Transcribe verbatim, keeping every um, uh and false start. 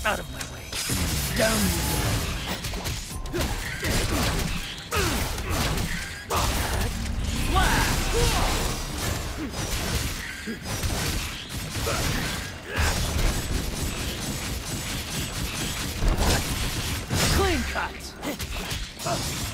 Out of my way. Down you go. Clean cut.